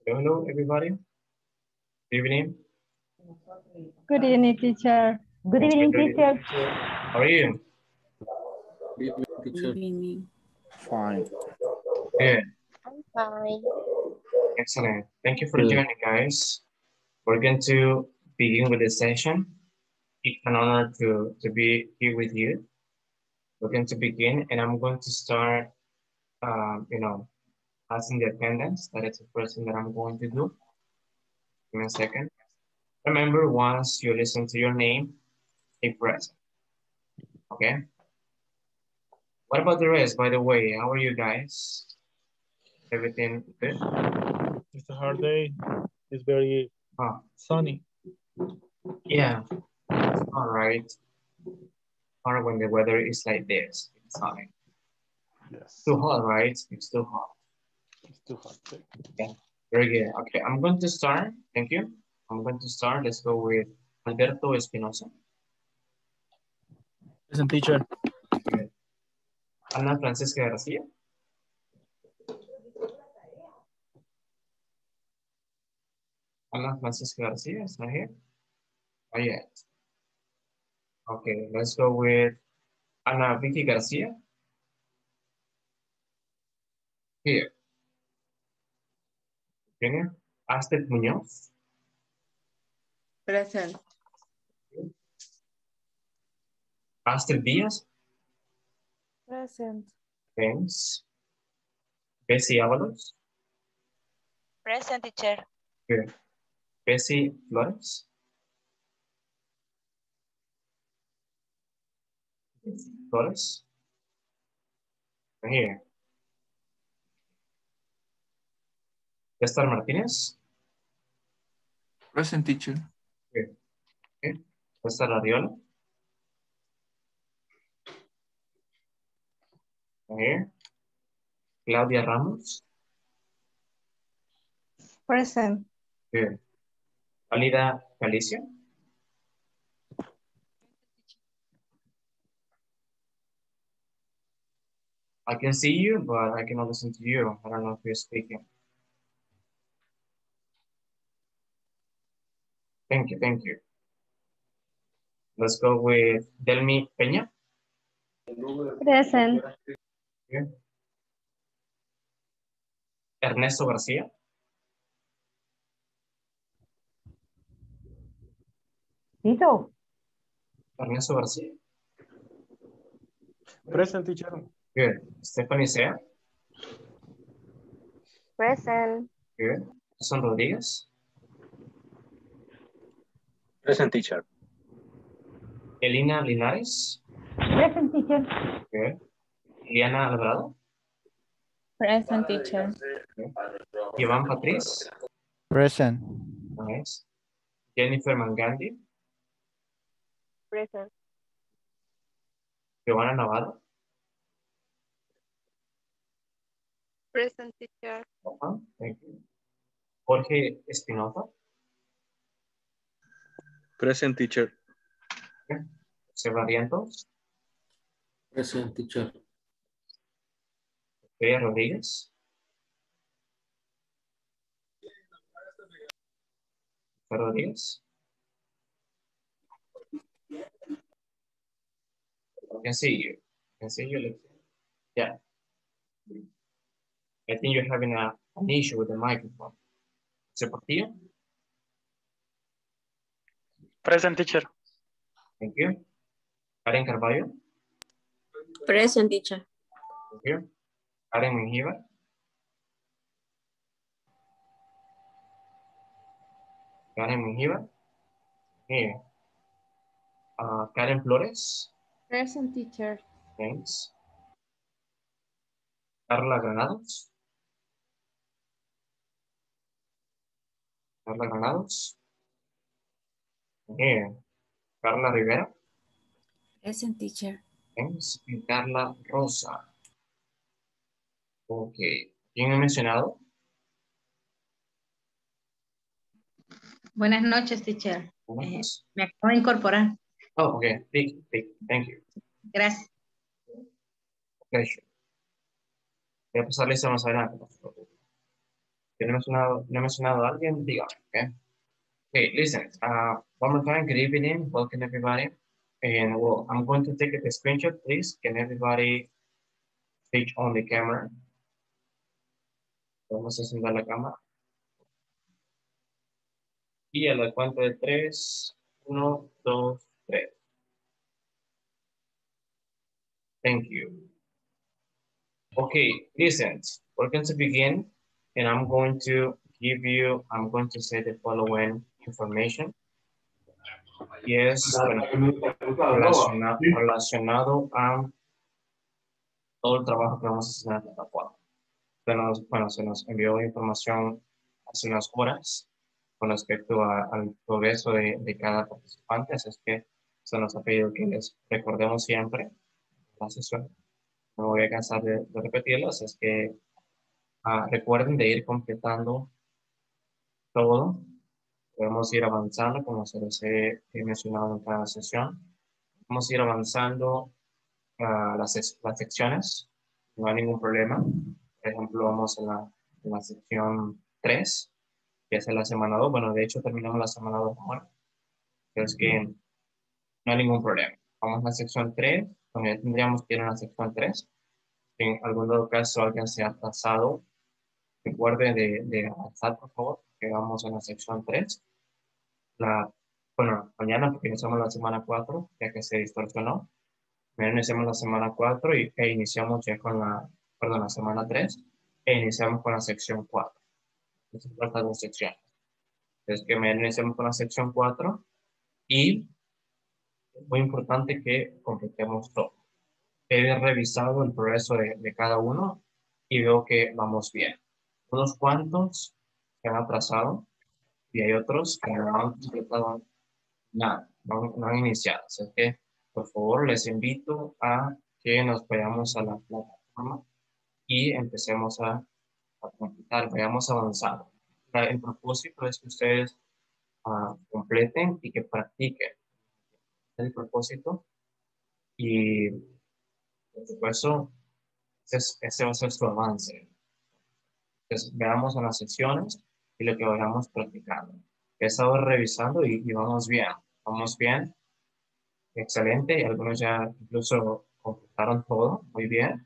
Hello, everybody. Good evening. Good evening, teacher. Good evening, teacher. How are you? Good evening. Fine. Good. I'm fine. Excellent. Thank you for Good. joining, guys. We're going to begin with the session. It's an honor to be here with you. We're going to begin, and I'm going to start, passing the attendance. That is the first thing that I'm going to do. Give me a second. Remember, once you listen to your name, hit present. Okay? What about the rest, by the way? How are you guys? Everything good? It's a hard day. It's very sunny. Yeah, it's all right. Or when the weather is like this, it's sunny. Yes. Too hot, right? It's too hot. It's too hot. Okay, very good. Okay, I'm going to start. Thank you. I'm going to start. Let's go with Alberto Espinosa. Present, teacher. Good. Ana Francisca Garcia. Ana Francisca Garcia is not here. Not yet. Okay, let's go with Ana Vicky Garcia. Here. Okay. Astrid Muñoz. Present. Astrid Díaz. Present. Thanks. Bessie Ábalos. Present, teacher. Good. Bessie Flores. Flores. Here. César Martínez. Present, teacher. Good. Okay. César Arriola. Here. Claudia Ramos. Present. Good. Alida Galicia. I can see you, but I cannot listen to you. I don't know if you're speaking. Thank you, thank you. Let's go with Delmi Peña. Present. Good. Ernesto García. Tito. Ernesto García. Present, teacher. Good. Stephanie Sea. Present. Good. Son Rodríguez. Present, teacher. Elina Linares. Present, teacher. Good. Liana Alvarado. Present, teacher. Good. Iván Patriz. Present. Nice. Jennifer Mangandi. Present. Giovanna Navarro. Present, teacher. Thank you. Jorge Espinoza. Present, teacher. Okay. José Barrientos. Present, teacher. Bea Rodríguez. Rodríguez. I can see you. I can see you. Yeah. I think you're having an issue with the microphone. José Portillo. Present, teacher. Thank you. Karen Carballo. Present, teacher. Thank you. Karen Menjivar. Karen Menjivar. Here. Karen Flores. Present, teacher. Thanks. Carla Granados. Carla Granados. Here. Carla Rivera. Present, teacher. Thanks. Y Carla Rosa. Ok. ¿Quién ha mencionado? Buenas noches, teacher. Buenas. Me acabo de incorporar. Oh, okay. Thank you. Gracias. Pleasure. Voy a pasarle eso más adelante. Si no he mencionado a alguien, dígame, okay? Okay, listen, one more time, good evening, welcome everybody. And well, I'm going to take a screenshot, please. Can everybody switch on the camera? Vamos a encender la cámara. Y a la cuenta de 3, 1, 2, 3. Thank you. Okay, listen, we're going to begin, and I'm going to say the following information. Yes, relacionado a todo el trabajo que vamos a hacer en la plataforma. Bueno, se nos envió información hace unas horas con respecto al progreso de cada participante, así es que se nos ha pedido que les recordemos siempre la sesión. No voy a cansar de repetirlo, así es que recuerden de ir completando todo. Podemos ir avanzando, como se les he mencionado en cada sesión. Vamos a ir avanzando las secciones, no hay ningún problema. Por ejemplo, vamos en la sección 3, que es en la semana 2. Bueno, de hecho, terminamos la semana 2 ahora. Pero es que no hay ningún problema. Vamos a la sección 3, donde tendríamos que ir a la sección 3. Si en algún dado caso alguien se ha atrasado, recuerde de avanzar, por favor, que vamos a la sección 3. Bueno, mañana, porque iniciamos la semana 4, ya que se distorsionó. Mañana iniciamos la semana 4 e iniciamos ya con la semana 3 e iniciamos con la sección 4. Se trata de 2 secciones. Entonces, que mañana iniciamos con la sección 4 y es muy importante que completemos todo. He revisado el progreso de cada uno y veo que vamos bien. Unos cuantos se han atrasado y hay otros que no han completado nada, no han iniciado. Así que, por favor, les invito a que nos vayamos a la plataforma y empecemos a completar, vayamos avanzando. El propósito es que ustedes completen y que practiquen el propósito y, por supuesto, ese va a ser su avance. Entonces, veamos en las secciones y lo que vayamos practicando. He estado revisando y vamos bien, excelente, y algunos ya incluso completaron todo, muy bien,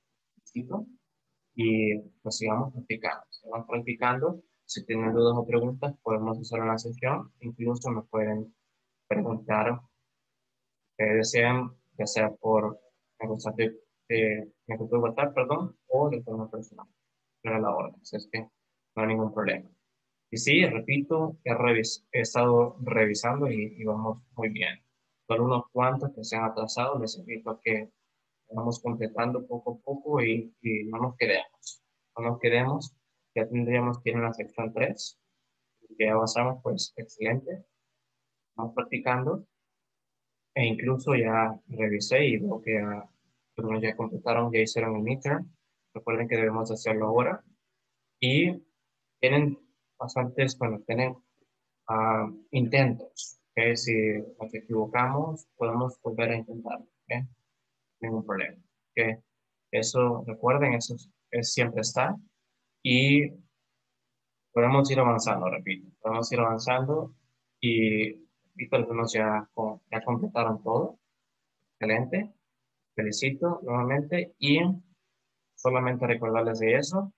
y pues sigamos practicando, si tienen dudas o preguntas podemos hacer una sesión, incluso me pueden preguntar que desean, ya sea por mensaje de WhatsApp, o de forma personal, pero a la orden, así es que no hay ningún problema. Y sí, repito, he estado revisando y vamos muy bien. Solo unos cuantos que se han atrasado, les invito a que vamos completando poco a poco y no nos quedemos. No nos quedemos, ya tendríamos que ir en la sección 3. Que avanzamos, pues excelente. Vamos practicando. E incluso ya revisé y veo que algunos ya completaron, ya hicieron el midterm. Recuerden que debemos hacerlo ahora. Y tienen bastantes, bueno, tienen intentos. ¿Okay? Si nos equivocamos, podemos volver a intentarlo. ¿Okay? Ningún problema. ¿Okay? Eso, recuerden, eso siempre está. Y podemos ir avanzando, repito. Podemos ir avanzando y repito, algunos ya completaron todo. Excelente. Felicito nuevamente y solamente recordarles de eso.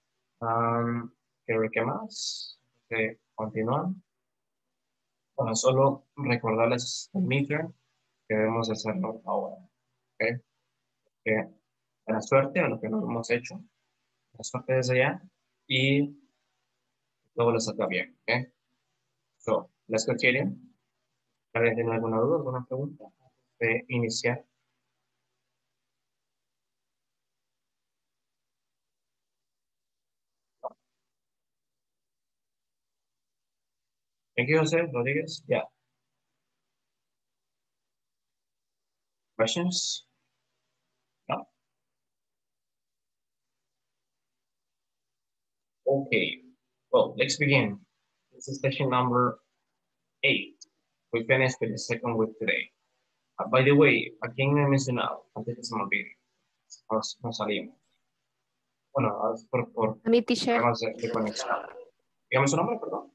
¿Qué más? Que continúan. Bueno, solo recordarles el meter que debemos hacerlo ahora. ¿Okay? Buena suerte a lo que no hemos hecho. Buena suerte desde allá y todo les salga bien. ¿Okay? So, let's continue. ¿Alguien tiene alguna duda, alguna pregunta de iniciar? Thank you, Jose Rodriguez. Yeah. Questions? No? Okay. Well, let's begin. This is session number 8. We finished with the second week today. By the way, ¿a quién me he mencionado? Antes que se me olvide. Nos salimos. Bueno, es por A mi teacher. problemas de conexión. Dígame su nombre, perdón.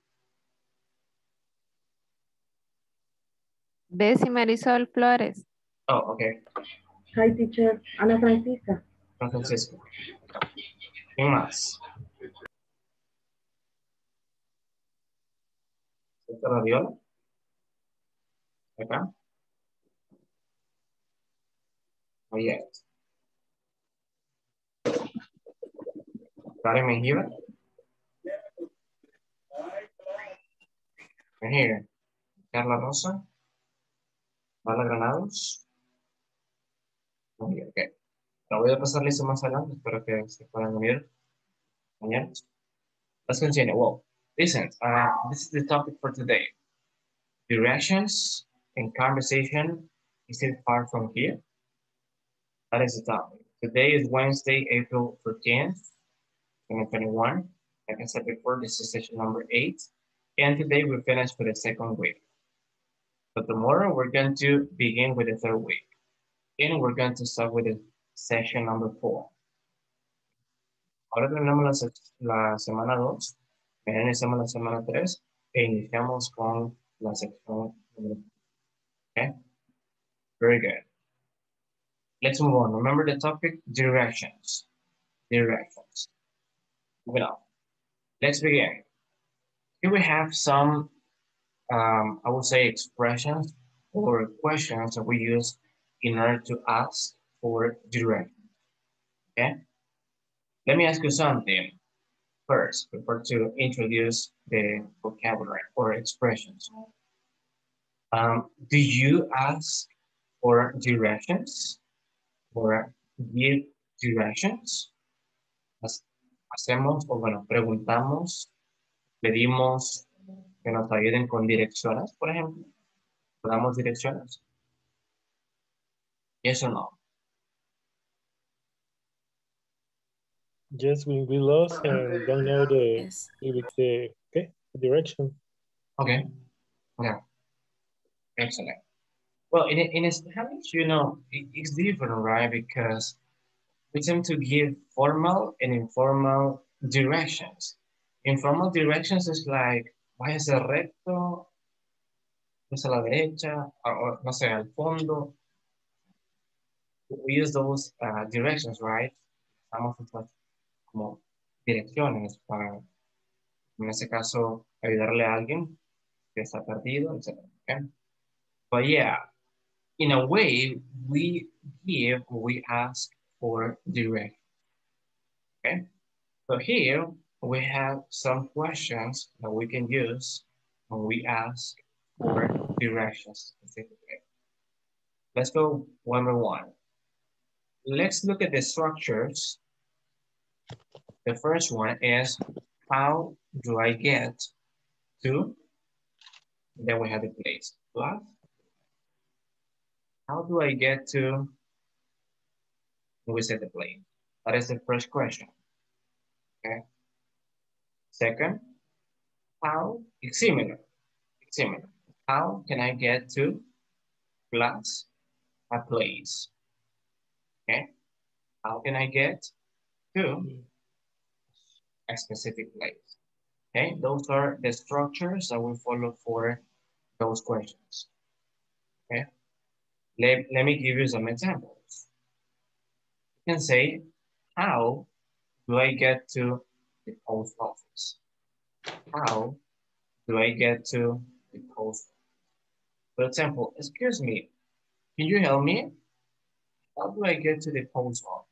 Bessie Marisol Flores. Oh, ok. Hi, teacher. Ana Francisca. San Francisco. ¿Quién más? ¿Está Viola? ¿Acá? Oh, yes. Karen Mejía. Mejía. Carla Rosa. Paula Granados. Muy bien, ok. La voy a pasar lista más adelante. Espero que se puedan unir mañana. Let's continue. Well, listen. This is the topic for today. Directions in conversation. Is it far from here? That is the topic. Today is Wednesday, April 14th, 2021. Like I said before, this is session number 8. And today we finished with the second week. But tomorrow we're going to begin with the third week. And we're going to start with the session number 4. Ahora tenemos la semana 2. Mañana iniciamos la semana 3. E iniciamos con la sección número 4. Okay? Very good. Let's move on. Remember the topic? Directions. Directions. Moving on. Let's begin. Here we have some, I would say, expressions or questions that we use in order to ask for directions. Okay? Let me ask you something first before to introduce the vocabulary or expressions. Do you ask for directions or give directions? Hacemos, o bueno, preguntamos, pedimos que nos ayuden con direcciones, por ejemplo. ¿Damos direcciones? Yes or no? Yes, when we lost and don't know the direction. Okay. Yeah. Excellent. Well, in Spanish, you know, it's different, right? Because we tend to give formal and informal directions. Informal directions is like, váyase recto, váyase a la derecha, or no sé, al fondo. We use those directions, right? Estamos como direcciones para, en ese caso, ayudarle a alguien que está perdido, etc. Okay? But yeah, in a way, we ask for direction. Okay? So here we have some questions that we can use when we ask for directions specifically. Let's go one by one. Let's look at the structures. The first one is, how do I get to? Then we have the place. Plus, how do I get to? We say the place. That is the first question. Okay. Second, how? It's similar. It's similar. How can I get to plus a place? Okay. How can I get to a specific place? Okay. Those are the structures that we follow for those questions. Okay. Let me give you some examples. You can say, how do I get to the post office? How do I get to the post office? For example, excuse me, can you help me? How do I get to the post office?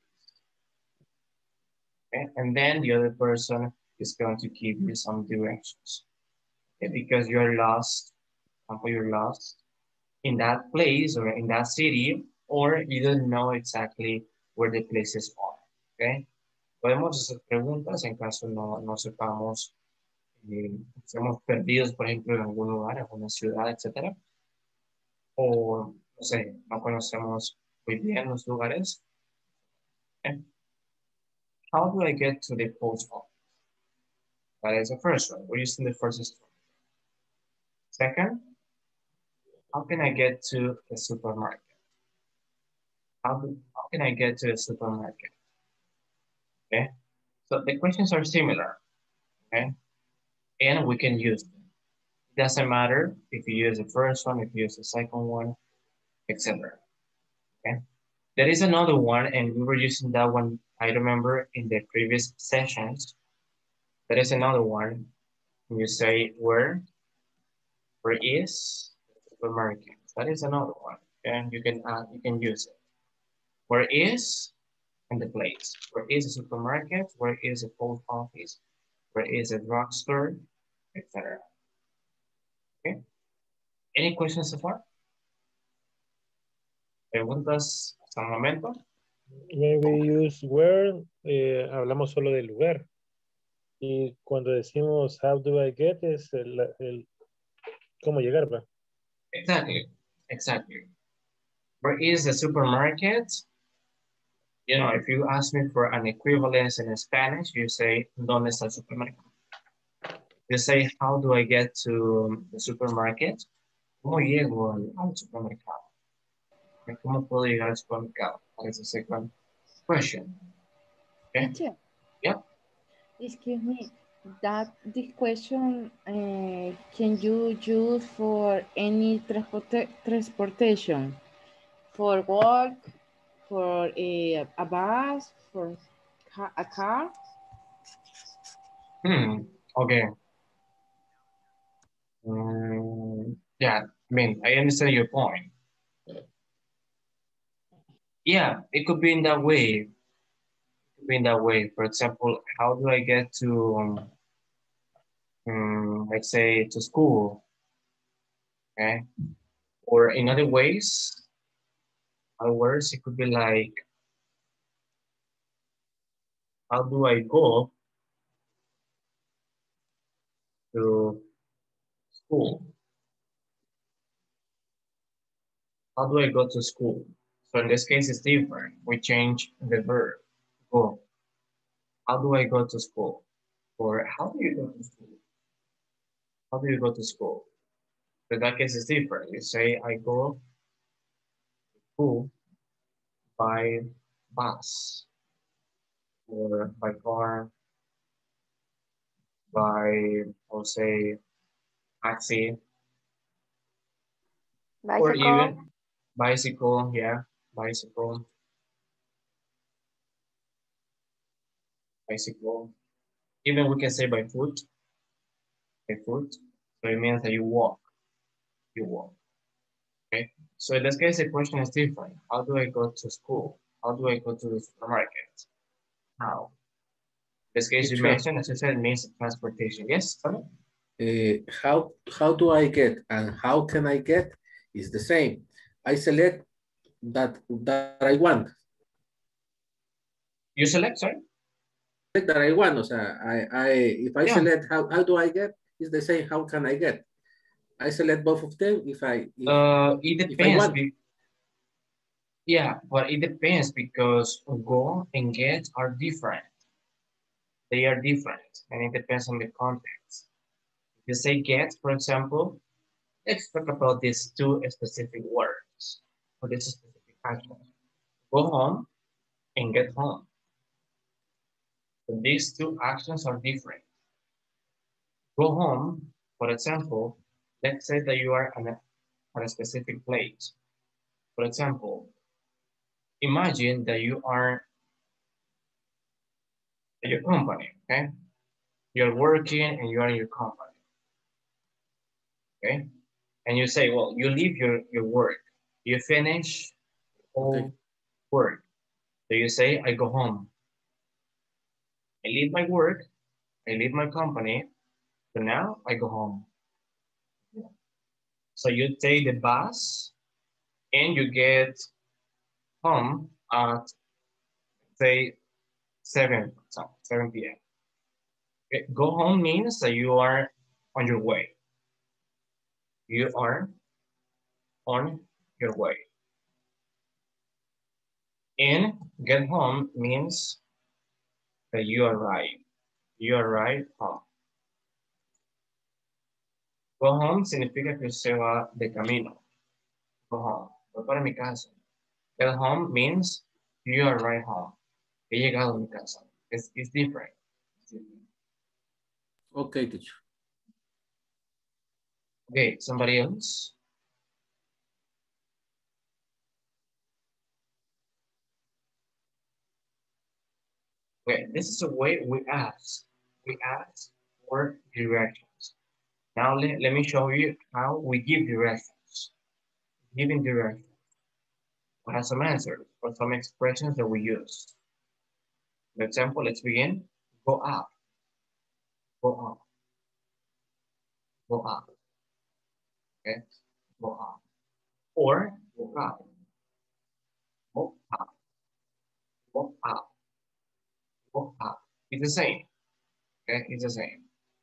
Okay, and then the other person is going to give you some directions. Okay, because you're lost, you're lost in that place or in that city, or you don't know exactly where the places are. Okay, podemos hacer preguntas en caso no sepamos, estemos perdidos, por ejemplo, en algún lugar, en alguna ciudad, etcétera. O, no sé, no conocemos muy bien los lugares. Okay. How do I get to the post office? That is the first one. We're using the first instruction. Second, how can I get to the supermarket? How can I get to the supermarket? Okay. So the questions are similar, okay? And we can use them. It doesn't matter if you use the first one, if you use the second one, etc. Okay? There is another one, and we were using that one, I remember, in the previous sessions. There is another one. You say where is the supermarket? That is another one, and you can use it. Where is and the place. Where is the supermarket? Where is the post office? Where is the drugstore, etc. Okay. Any questions so far? ¿Preguntas hasta el momento? When we use where, hablamos solo del lugar. Y cuando decimos how do I get es el cómo llegar, ¿va? Exactly. Where is the supermarket? You know, if you ask me for an equivalence in Spanish, you say, ¿dónde está el supermercado? You say, how do I get to the supermarket? ¿Cómo llego al supermercado? ¿Cómo puedo llegar al supermercado? That is the second question. Okay? Teacher. Yeah. Excuse me. This question can you use for any transportation? For work, for a bus, for a car? Okay. Yeah, I mean, I understand your point. Yeah, it could be in that way. For example, how do I get to, let's say, to school? Okay. Or in other ways, it could be like, how do I go to school? How do I go to school? So in this case, it's different. We change the verb, go. How do I go to school? Or how do you go to school? How do you go to school? So in that case, it's different. You say, I go to school by bus, or by car, by, I'll say, taxi, Bicycle. or even bicycle, yeah, bicycle. Even we can say by foot. So it means that you walk. Okay. So in this case, the question is different. How do I go to school? How do I go to the supermarket? How? In this case, you mentioned, as I said, it means transportation. Yes, Tony? How do I get and how can I get is the same. I select that I want. You select, sorry? That I want. O sea, if I select how do I get, it's the same. How can I get? I select both of them if it depends. If I want. Yeah, but it depends because go and get are different. They are different, and it depends on the context. If you say get, for example, let's talk about these two specific words or this specific action. Go home and get home. So these two actions are different. Go home, for example, let's say that you are at a specific place. For example, imagine that you are at your company, okay? You're working and you are in your company, okay? And you say, well, you leave your work. You finish all work. So you say, I go home. I leave my work, I leave my company, so now I go home. So you take the bus and you get home at, say, 7 p.m. Okay. Go home means that you are on your way. You are on your way. And get home means that you arrive. You arrive home. Go home significa que se va de camino. Go home. Voy para mi casa. Get home means you arrive home. He llegado a mi casa. It's different. Okay, teacher. Okay, somebody else? Okay, this is a way we ask. We ask for directions. Now let me show you how we give directions. Giving directions. We have some answers or some expressions that we use. For example, let's begin. Go up. Go up. Go up. Okay, go up. Or go up. Go up. Go up. Go up. It's the same. Okay, it's the same.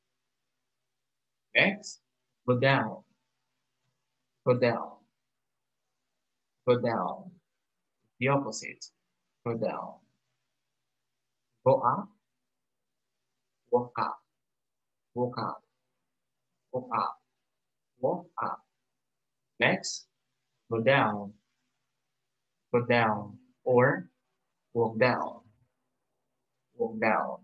Next, go down. Go down. Go down. The opposite. Go down. Go up. Walk up. Walk up. Walk up. Walk up. Next, go down. Go down. Or walk down. Walk down.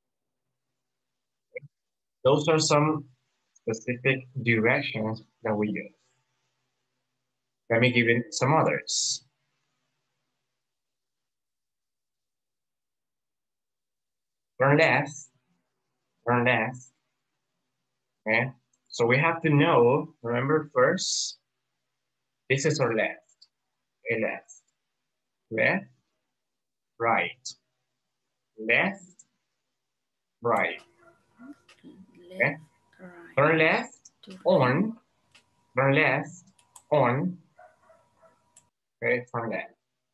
Those are some specific directions that we use. Let me give you some others. Turn left. Turn left. Okay. So we have to know, remember first, this is our left. A left. Left. Right. Left. Right. Okay. Turn left on. Turn left on. Okay, turn left.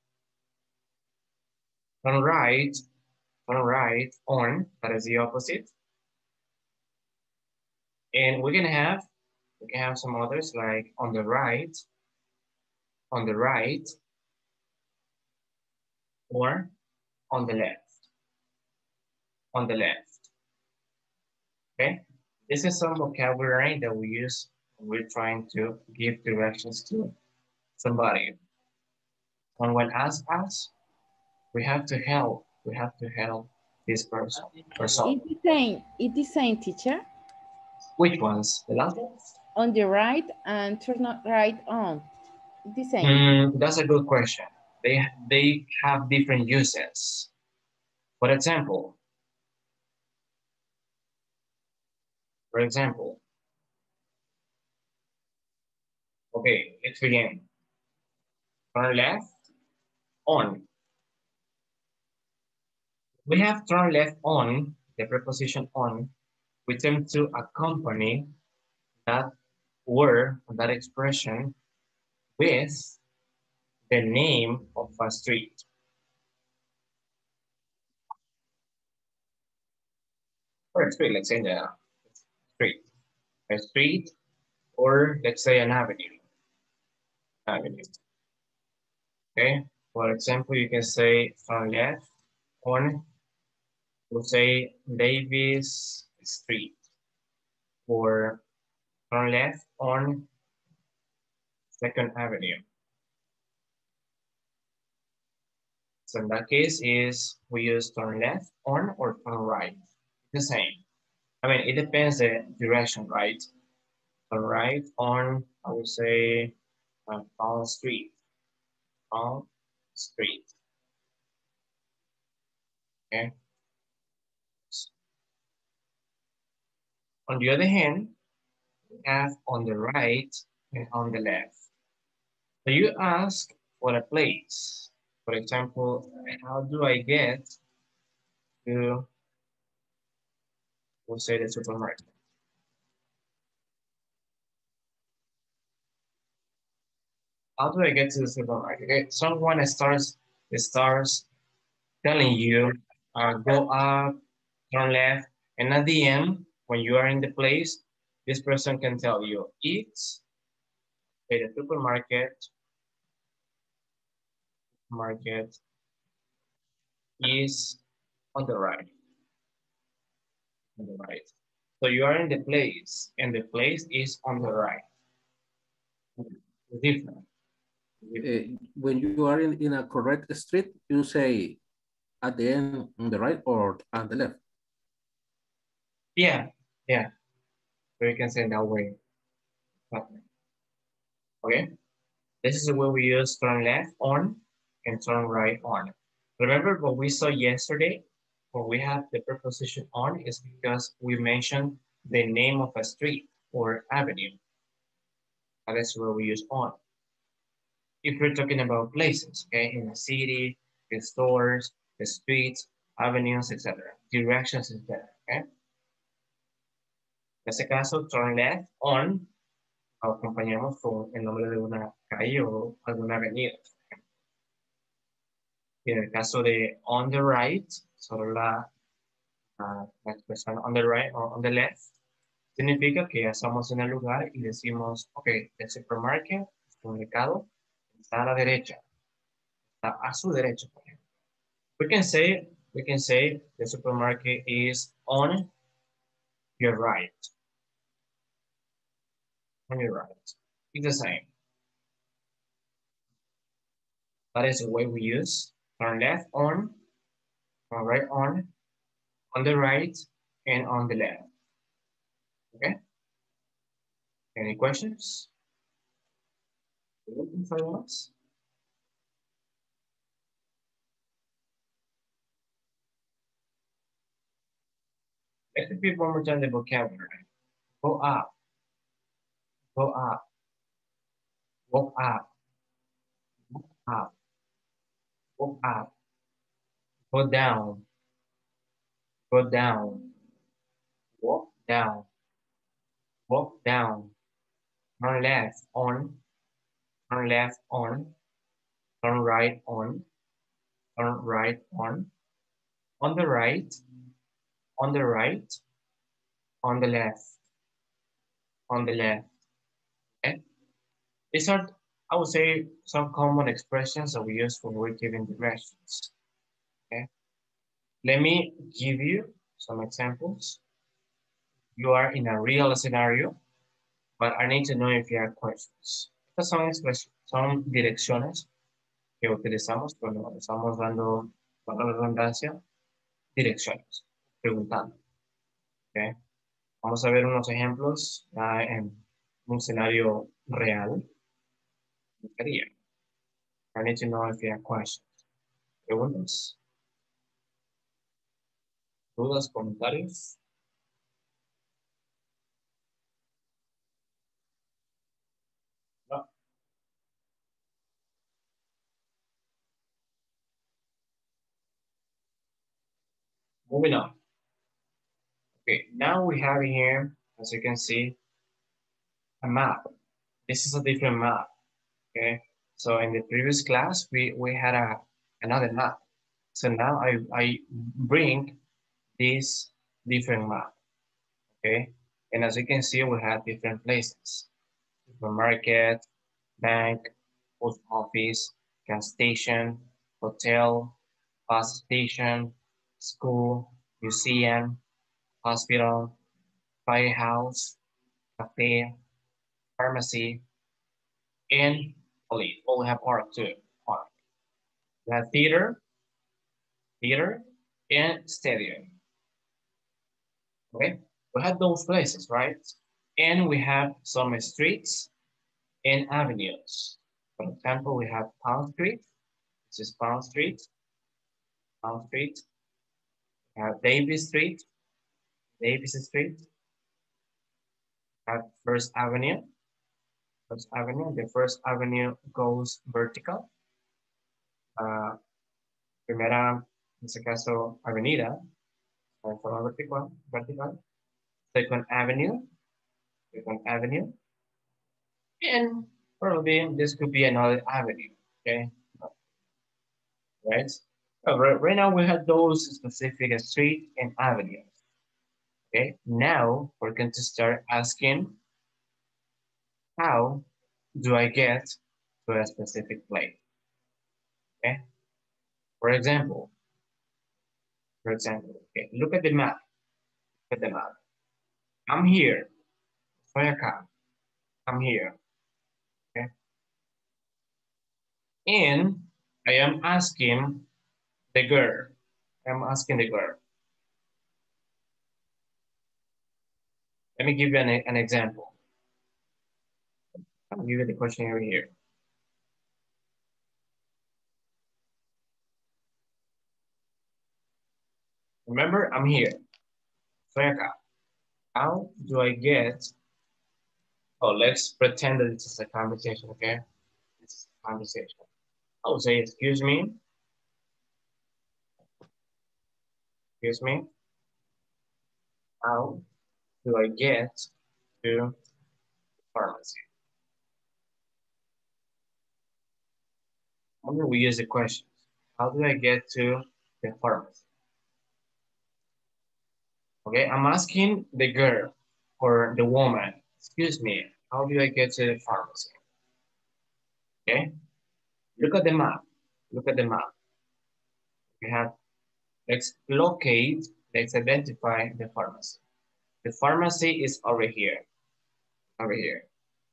Turn right on. That is the opposite. And we can have some others like on the right, or on the left. On the left. Okay? This is some vocabulary that we use when we're trying to give directions to somebody. When asks us, we have to help. We have to help this person or someone. It's the same, teacher. Which ones? The last ones? On the right and turn right on. It's the same. That's a good question. They have different uses. For example, okay, let's begin. Turn left on. We have turn left on, the preposition on, we tend to accompany that word, that expression, with the name of a street. Or a street, let's say the street. A street, or let's say an avenue. Okay, for example, you can say turn left on, we'll say Davis Street, or turn left on 2nd Avenue. So in that case we use turn left on or turn right. The same. I mean, it depends the direction, right? Turn right on, I would say on street. On street. Okay. On the other hand, we have on the right and on the left. So you ask for a place. For example, how do I get to, we'll say, the supermarket? How do I get to the supermarket? Okay, someone starts telling you, go up, turn left, and at the end, when you are in the place, this person can tell you, it's the supermarket is on the right. On the right. So you are in the place, and the place is on the right. Different. When you are in a correct street, you say at the end on the right or on the left? Yeah, yeah. So you can say it that way. Okay. This is where we use turn left on and turn right on. Remember what we saw yesterday? When we have the preposition on is because we mentioned the name of a street or avenue. That is where we use on. If we're talking about places, okay, in a city, the stores, the streets, avenues, etc. Directions, etc. Okay. En este caso, turn left on, lo acompañamos con el nombre de una calle o alguna avenida. Y en el caso de on the right, solo la expresión on the right o on the left, significa que ya estamos en el lugar y decimos, ok, el supermercado está a la derecha, está a su derecha, por ejemplo. We can say the supermarket is on your right. On your right. It's the same. That is the way we use turn left on, turn right on the right, and on the left. Okay? Any questions? Looking for us? Let's repeat one more time the vocabulary. Go up, go up, walk up, walk up, walk up, go down, go down, walk down, walk down, turn left on, turn left on, turn right on the right, on the right, on the left, okay? These are, I would say, some common expressions that we use when we're giving directions, okay? Let me give you some examples. You are in a real scenario, but I need to know if you have questions. Estas son direcciones que utilizamos cuando estamos dando, para la redundancia, direcciones, preguntando. Okay. Vamos a ver unos ejemplos en un escenario real. I need to know if you have questions. Preguntas. Dudas, comentarios. No. Moving on. Okay, now we have here, as you can see, a map. This is a different map. Okay, so in the previous class, we had another map. So now I bring this different map. Okay, and as you can see, we have different places: supermarket, bank, post office, gas station, hotel, bus station, school, museum, hospital, firehouse, cafe, pharmacy, and police. Well, we have park too. Park. We have theater, and stadium. Okay, we have those places, right? And we have some streets and avenues. For example, we have Pound Street. This is Pound Street. Pound Street. We have Davis Street. Davis Street. We have First Avenue. First Avenue. The First Avenue goes vertical. Primera, en este caso, avenida, de forma vertical. Second Avenue. And probably this could be another avenue, okay? Right? Right now we have those specific street and avenues. Okay, now we're going to start asking, how do I get to a specific place? Okay, for example, okay, look at the map. I'm here. Estoy acá. I'm here. Okay, and I am asking the girl. Let me give you an example. I'll give you the questionnaire here. Remember, I'm here. Soy acá. How do I get, oh, let's pretend that this is a conversation, okay? This is a conversation. I will say, excuse me. Excuse me. How do I get to pharmacy? Remember, we use the questions. How do I get to the pharmacy? Okay, I'm asking the girl or the woman, excuse me, how do I get to the pharmacy? Okay, look at the map. Look at the map. We have, let's locate, let's identify the pharmacy. The pharmacy is over here. Over here.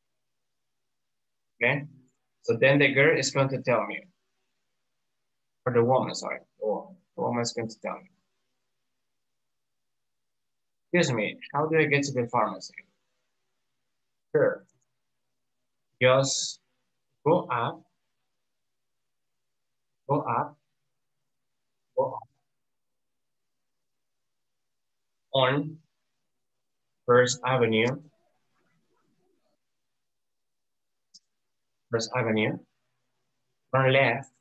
Okay, so then the girl is going to tell me, or the woman, sorry, the woman is going to tell me. Excuse me, how do I get to the pharmacy? Sure. Just go up, go up, go up. On First Avenue, turn left.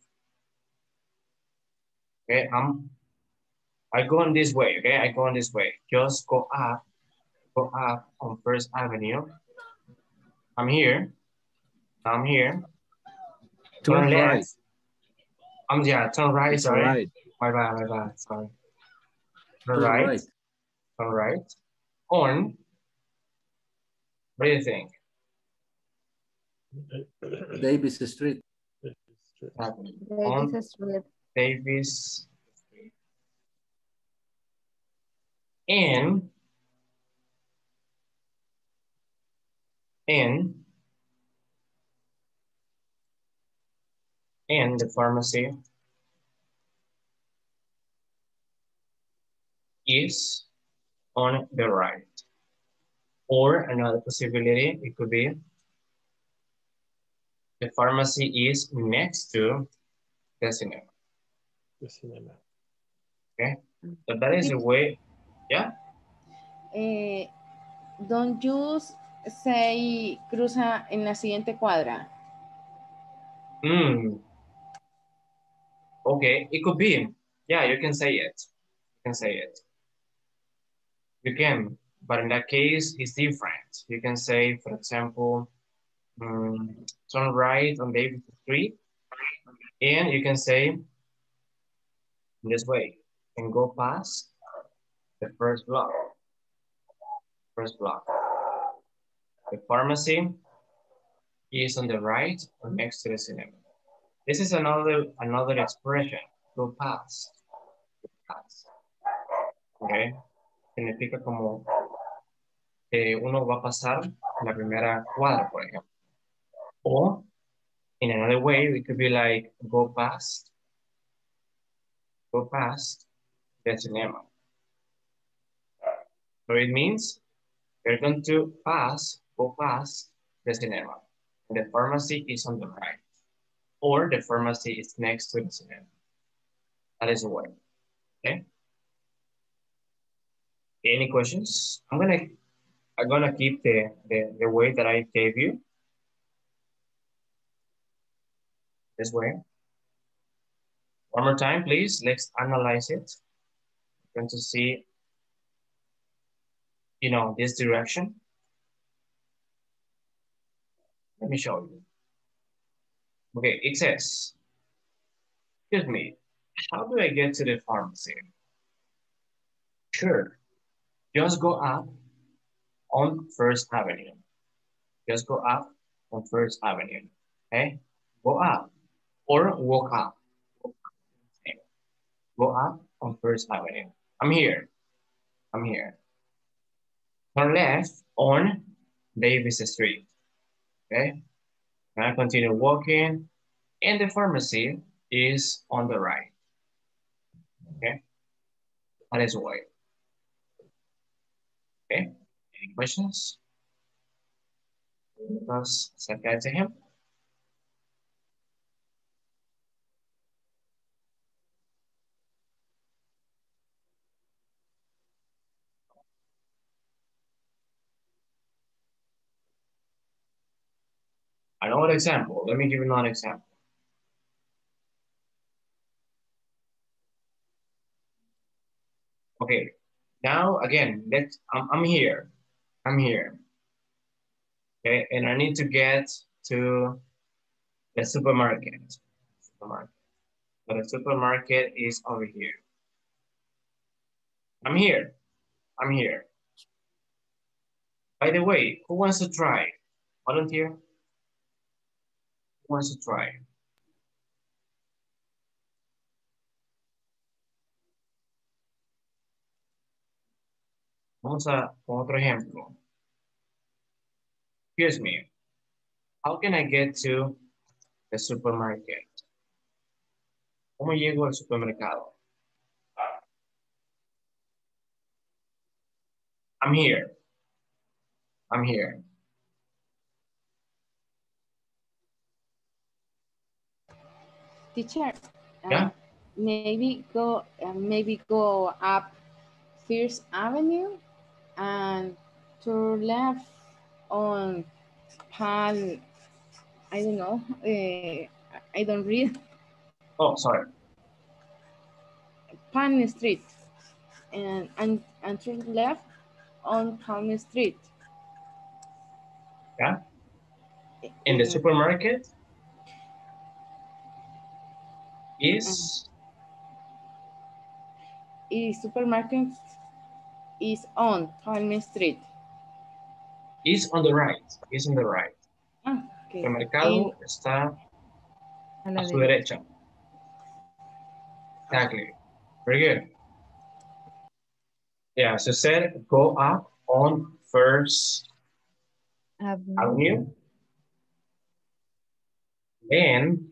Okay, I go on this way, okay? I go on this way. Just go up on First Avenue. I'm here. Turn left. Right. Turn right, It's sorry. right. My bad, sorry. Turn Turn right. Turn right. On, what do you think? Davis Street. On Davis Street. And the pharmacy is on the right. Or another possibility, it could be the pharmacy is next to the cinema. Okay, so that is the way, yeah? Don't you say cruza en la siguiente cuadra? Okay, it could be. Yeah, you can say it. You can, but in that case, it's different. You can say, for example, turn right on Davis Street, and you can say this way, and go past the first block. The pharmacy is on the right or next to the cinema. This is another expression, go past. Okay, significa como uno va a pasar en la primera cuadra, por ejemplo. Or in another way, it could be like go past the cinema. So it means you're going to go past the cinema. And the pharmacy is on the right. Or the pharmacy is next to the cinema. That is the way. Okay. Any questions? I'm gonna keep the way that I gave you. This way. One more time, please. Let's analyze it. I'm going to see, this direction. Let me show you. Okay, it says, excuse me, how do I get to the pharmacy? Sure, just go up on First Avenue. Just go up on First Avenue, okay? Go up or walk up. Okay. Go up on First Avenue. I'm here. Turn left on Davis Street, okay? And I continue walking, and the pharmacy is on the right, okay? That is why. Okay, any questions? Entonces, acerca de este ejemplo. Another example. Let me give you another example. Okay. Now again, I'm here. I'm here. Okay, and I need to get to the supermarket. But the supermarket is over here. I'm here. I'm here. By the way, who wants to try? Volunteer? Who wants to try? Vamos a con otro ejemplo. Excuse me. How can I get to the supermarket? ¿Cómo llego al supermercado? I'm here. I'm here. Teacher, Yeah. maybe go up First Avenue and turn left on Palm. I don't know. I don't read. Oh, sorry. Palm Street and turn left on Palm Street. Yeah. In the supermarket is supermarket is on Palm Street. Is on the right. Is on the right. Okay. El mercado está a su derecha. Exactly. Very good. Yeah, so said go up on First Avenue. Then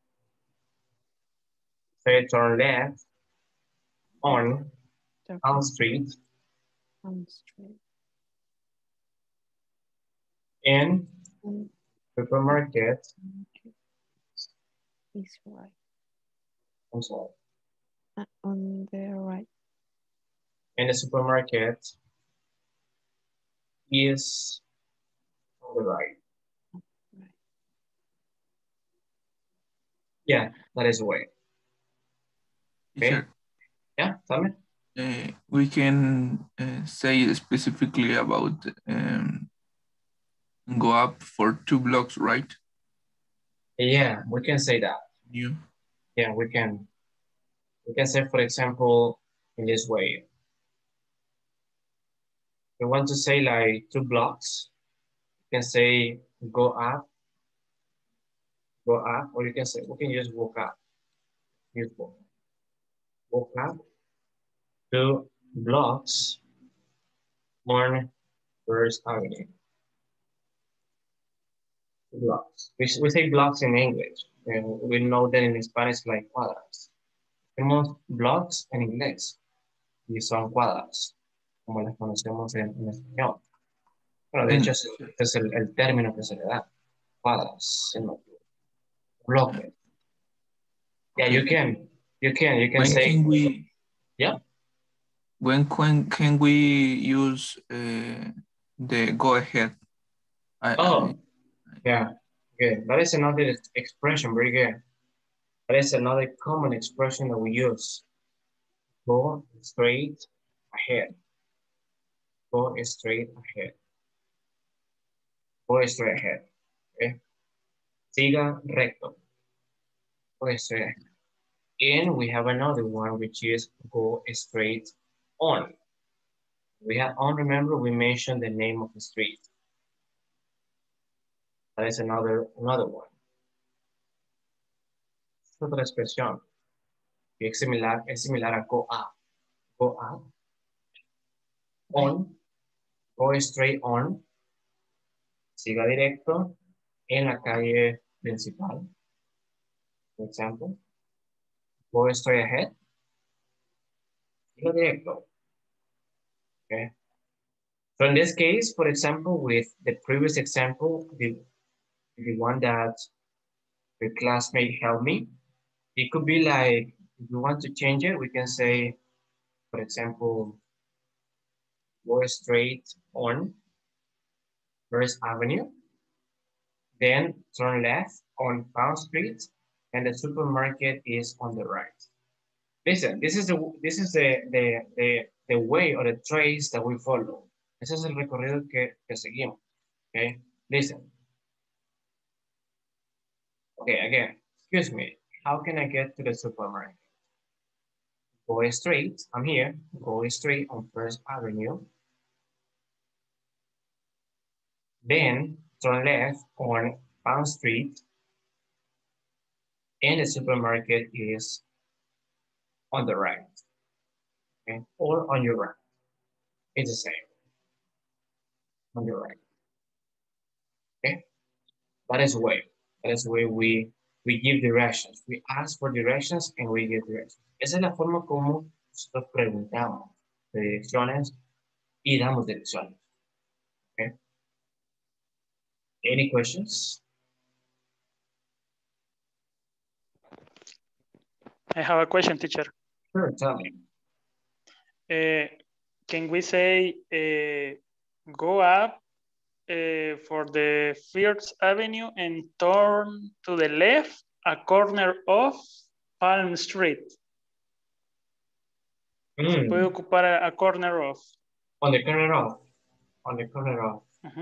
say turn left on Palm Street. And supermarket is right. I'm sorry. On the right. And the supermarket is on the right. Yeah, that is the way. Okay. Sure. Yeah, tell me. We can say specifically about go up for 2 blocks, right? Yeah, we can say that. Yeah, we can. We can say, for example, in this way. We want to say like 2 blocks. You can say go up, or you can say, we can just walk up. Use walk. Walk up 2 blocks on First Avenue. Blocks. We say blocks in English, and we know that in Spanish like cuadras. Tenemos blocks en inglés y son cuadras, como las conocemos en español. Bueno, de hecho, ese es el término que se le da. Cuadras, bloques. Yeah, you can when say. Can we, yeah. When can we use the go ahead? Yeah, good. That is another expression, very good. That is another common expression that we use. Go straight ahead. Go straight ahead. Go straight ahead. Okay. Siga recto. Go straight ahead. And we have another one, which is go straight on. We have on, remember, we mentioned the name of the street. That is another one. Es otra expresión. Es similar a go up. Go up. On. Go straight on. Siga directo en la calle principal. For example. Go straight ahead. Siga directo. Okay. So in this case, for example, with the previous example, the one that the classmate helped me, it could be like, if you want to change it, we can say, for example, go straight on First Avenue, then turn left on Pound Street, and the supermarket is on the right. Listen, this is the way or the trace that we follow. Ese es el recorrido que seguimos. Okay, listen. Okay, again, excuse me. How can I get to the supermarket? Go straight. I'm here. Go straight on First Avenue. Then turn left on Pound Street, and the supermarket is on the right, okay? Or on your right. It's the same. On your right. Okay? That is the way. That is the way we give directions. We ask for directions and we give directions. Esa es la forma como nosotros preguntamos de direcciones y damos direcciones. Okay? Any questions? I have a question, teacher. Sure, tell me. Can we say go up for the First Avenue and turn to the left a corner of Palm Street? Se puede ocupar a corner of. On the corner of. On the corner of.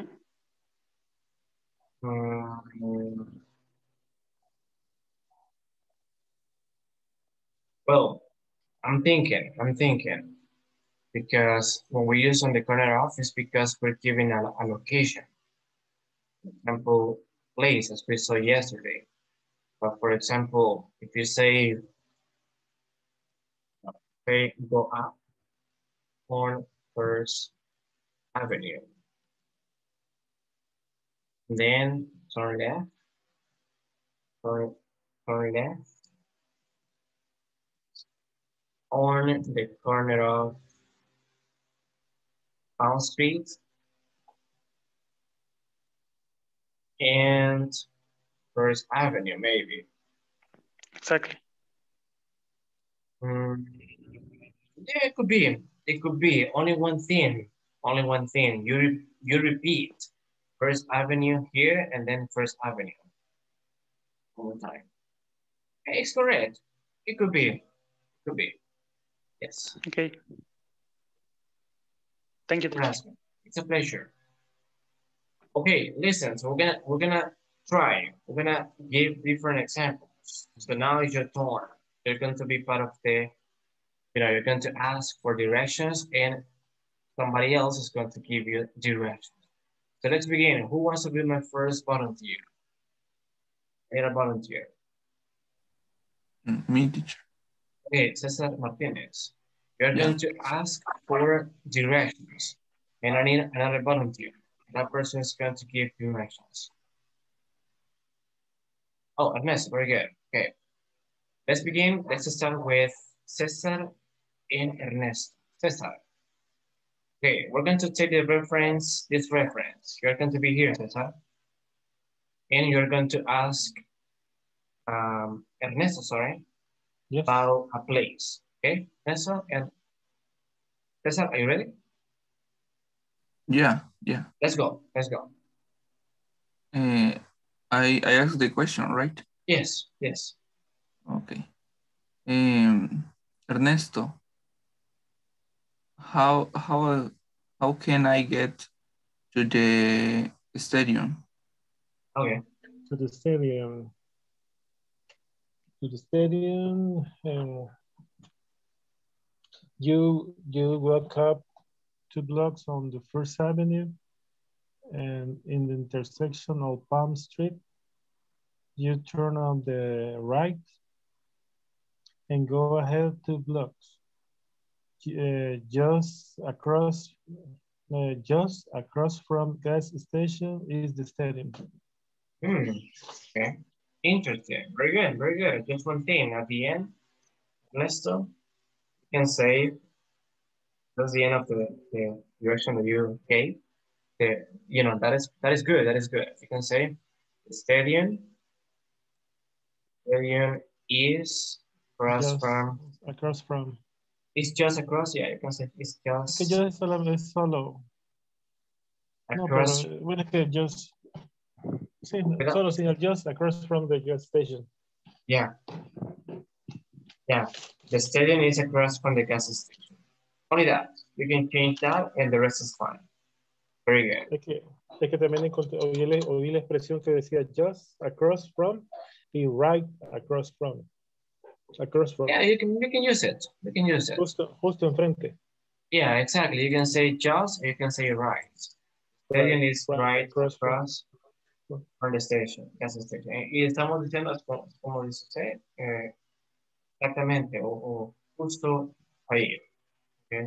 Well, I'm thinking, because when we use on the corner of, it's because we're giving a location. For example, place, as we saw yesterday. But for example, if you say, okay, go up on First Avenue, then turn left, turn left, on the corner of Pound Street and First Avenue, maybe. Exactly. Yeah, it could be. It could be only one thing. Only one thing. You repeat First Avenue here and then First Avenue all the time. Okay, it's correct. It could be. It could be. Yes. Okay. Thank you, teacher. It's a pleasure. Okay, listen. So we're gonna try. We're gonna give different examples. So now it's your turn. You're going to be part of the. You're going to ask for directions, and somebody else is going to give you directions. So let's begin. Who wants to be my first volunteer? I need a volunteer. Me, teacher. Okay, Cesar Martinez. You're going to ask for directions, and I need another volunteer. That person is going to give directions. Oh, Ernesto, very good. Okay, let's begin. Let's start with Cesar and Ernesto. Cesar. Okay, we're going to take the reference, this reference. You're going to be here, Cesar. And you're going to ask Ernesto, sorry, about a place. Okay, Ernesto and Cesar, are you ready? Yeah. Let's go. I asked the question, right? Yes. Okay. Ernesto, how can I get to the stadium? Okay. To the stadium. You walk up 2 blocks on the First Avenue, and in the intersection of Palm Street, you turn on the right and go ahead 2 blocks. Just across from gas station is the stadium. Okay. Interesting. Very good. Just one thing at the end, Ernesto, you can say that's the end of the direction that you gave, you know, that is good. That is good. You can say the stadium is across from. Across from. It's just across. Yeah, you can say it's just. Es que yo es solo. No, pero bueno, es que just. Sí, solo sin el just across from the gas station. Yeah. Yeah, the stadium is across from the gas station. Only that. You can change that and the rest is fine. Very good. Es que también oí la expresión que decía just across from y right across from. Across from. Yeah, you can use it. You can use it. Justo enfrente. Yeah, exactly. You can say just or you can say right. Stadium is right across from the station, gas station. Y estamos diciendo, como dice usted, exactamente o justo ahí. Okay.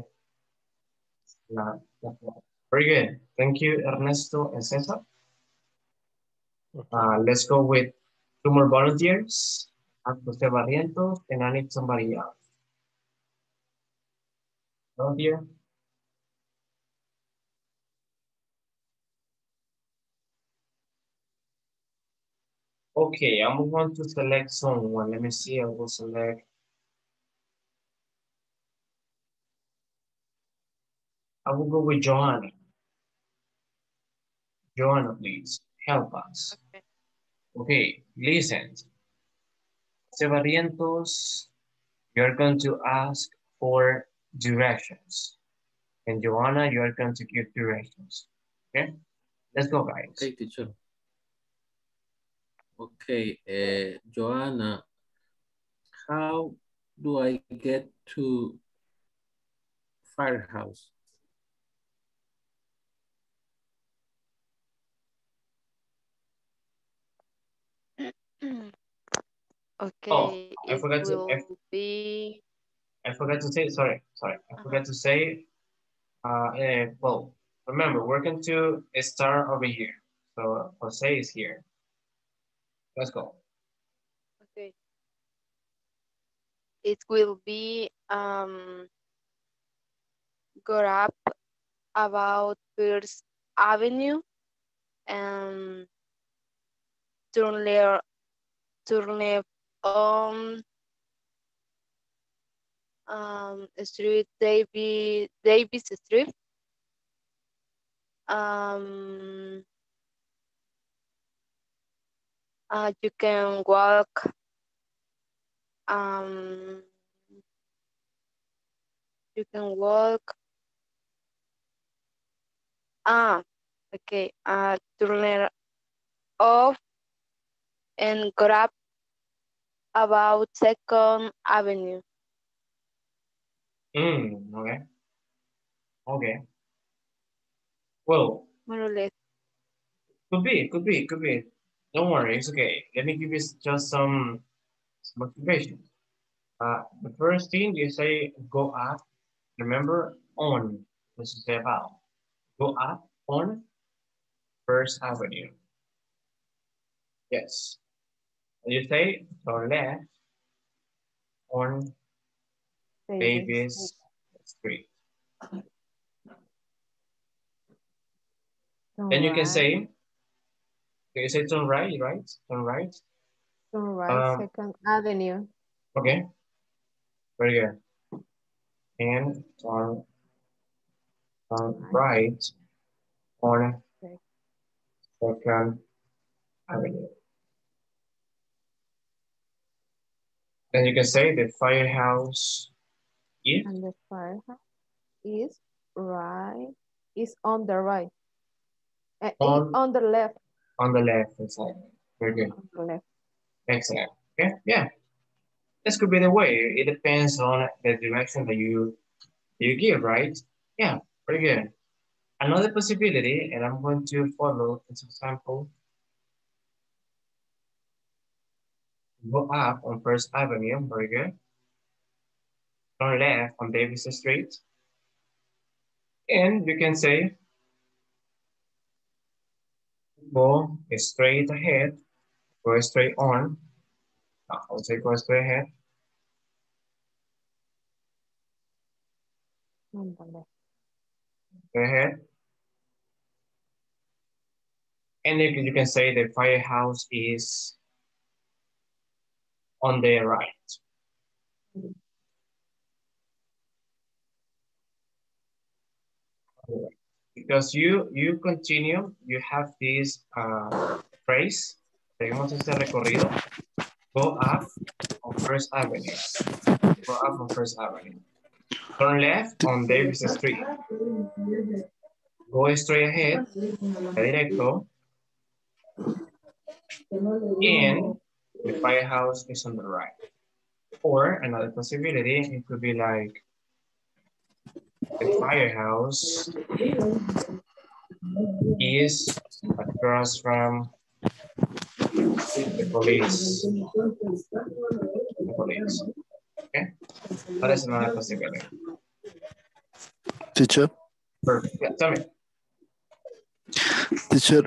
Very good. Thank you, Ernesto and Cesar. Let's go with 2 more volunteers. José Barrientos, and I need somebody else. Volunteer. Okay, I'm going to select someone. Let me see. I will select. I will go with Joanna. Joanna, please help us. Okay, listen. Barrientos, you're going to ask for directions. And Joanna, you are going to give directions. Okay, let's go, guys. Okay, teacher. Okay, Joanna, how do I get to Firehouse? Okay, oh, I forgot to say, sorry. I forgot to say, well, remember, we're going to start over here. So Jose is here. Let's go. Okay. It will be go up about First Avenue and turn left on Street Davis Street. You can walk okay, turn off and grab about Second Avenue. Okay. Okay. Well, more or less. Could be. Don't worry, it's okay. Let me give you just some motivation. The first thing you say, go up. Remember, on. This is about. Go up on First Avenue. Yes. And you say, turn left on Davis Street. Then you can say, turn right? Turn right. Turn right, Second Avenue. Okay. Very good. And turn right on Second Avenue. Then you can say the firehouse is. And the firehouse is right. Is on the right. On the left. On the left, exactly. Very good. On the left. Excellent. Okay, yeah. This could be the way. It depends on the direction that you give, right? Yeah, very good. Another possibility, and I'm going to follow this example. Go up on First Avenue, very good. Turn left on Davis Street. And you can say, go straight ahead, go straight on. I'll say go straight ahead. On the left. Go ahead. And if you can say the firehouse is on the right. Because you continue, you have this phrase, seguimos este recorrido, go up on First Avenue. Go up on First Avenue. Turn left on Davis Street. Go straight ahead, directo, and the firehouse is on the right. Or another possibility, it could be like the firehouse is across from the police. The police. Okay? That is another possibility. Teacher. Perfect. Yeah, tell me. Teacher,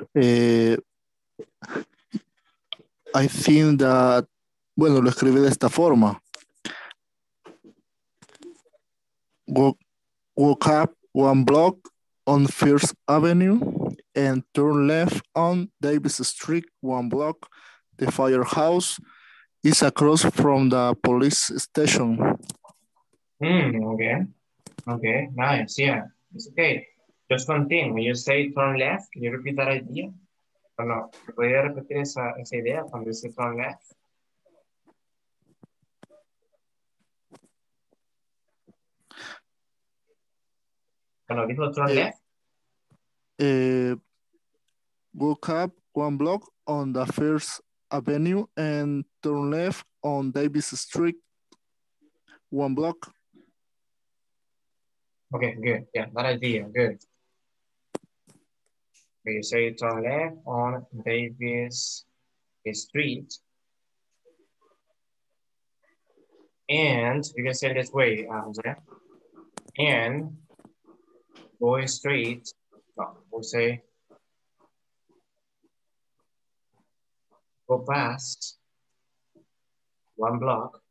I think that, bueno, lo escribí de esta forma. Walk up one block on First Avenue and turn left on Davis Street, one block. The firehouse is across from the police station. Okay. Okay, nice, yeah. It's okay. Just one thing, when you say turn left, can you repeat that idea? ¿O no? ¿Podría repetir esa idea cuando dice turn left? Cuando dijo turn left? Walk up one block on the First Avenue and turn left on Davis Street, one block. Okay, good. Yeah, that idea, good. Okay, you say turn left on Davis Street. And you can say it this way, Jose. And go straight. No, we'll say go past one block.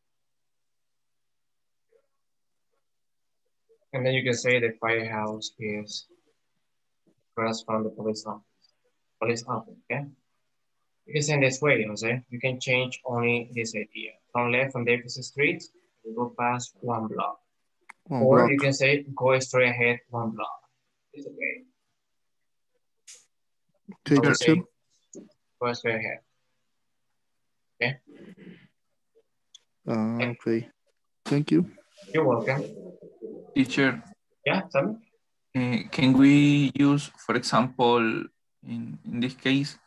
And then you can say the firehouse is across from the police office. Police office, okay? You can say it this way, Jose. You can change only this idea. Turn left on Davis Street, you go past one block. Or you can say go straight ahead one block. It's okay. Okay, say, go straight ahead. Okay? Okay. Thank you. You're welcome. Teacher. Yeah, tell me. Can we use, for example, in this case,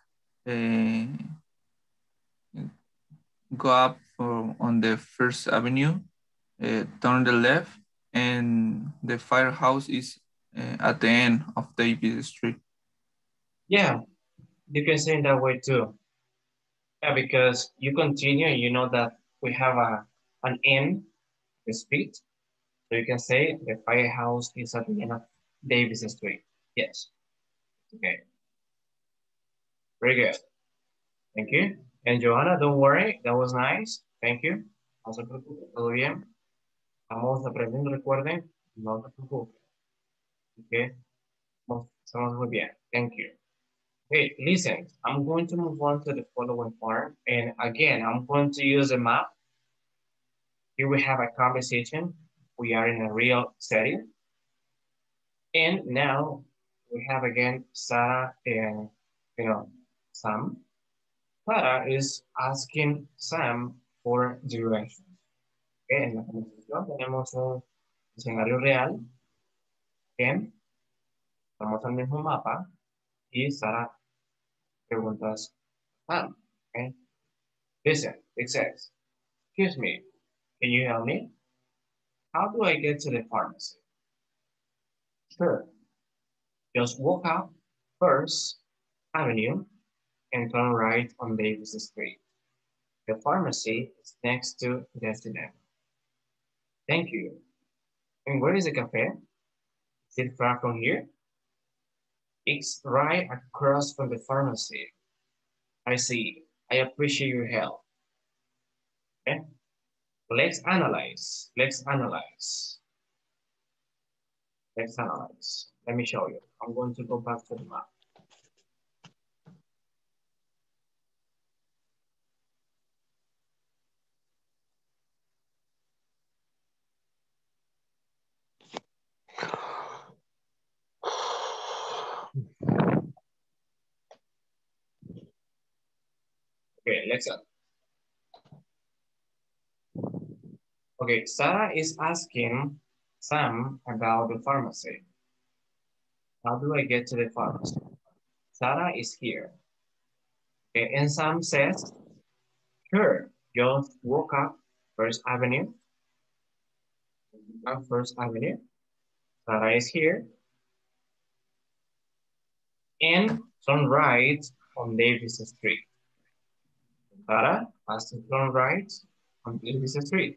go up on the First Avenue, turn the left, and the firehouse is at the end of Davis Street. Yeah, you can say it that way too. Yeah, because you continue, you know that we have an end, the street. So you can say the firehouse is at the end of Davis Street. Yes. Okay. Very good. Thank you. And Johanna, don't worry, that was nice. Thank you. No se preocupe, todo bien. Estamos aprendiendo, recuerden, no se preocupe. Okay. Estamos muy bien. Thank you. Okay, listen, I'm going to move on to the following part. And again, I'm going to use a map. Here we have a conversation. We are in a real setting. And now we have again Sarah and, Sam. Sarah is asking Sam for directions. Okay, en la conversación tenemos un escenario real. Bien, estamos al mismo mapa y Sarah preguntas Sam. Okay, listen, it says, excuse me, can you help me? How do I get to the pharmacy? Sure. Just walk up First Avenue and turn right on Davis Street. The pharmacy is next to Destiny. Thank you. And where is the cafe? Is it far from here? It's right across from the pharmacy. I see. I appreciate your help. Okay? Let's analyze. Let's analyze. Let's analyze. Let me show you. I'm going to go back to the map. Okay, let's go. Okay, Sarah is asking Sam about the pharmacy. How do I get to the pharmacy? Sarah is here. Okay, and Sam says, sure, just walk up First Avenue. First Avenue. Sarah is here. And turn right on Davis Street. Sarah has to turn right on Davis Street.